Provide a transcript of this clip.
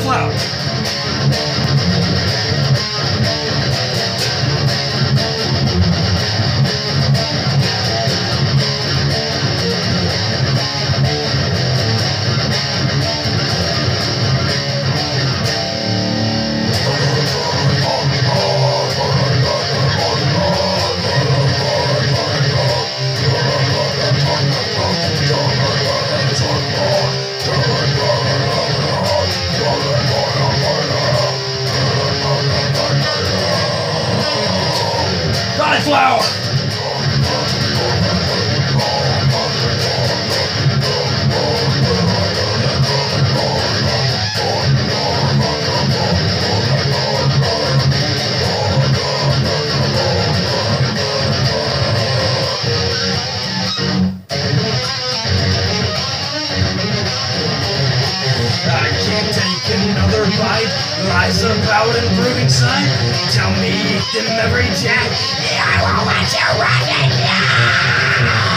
Cauliflower. Cauliflower! I can't take another bite. Lies about improving sight. Tell me eat them every day. I won't let you run it down.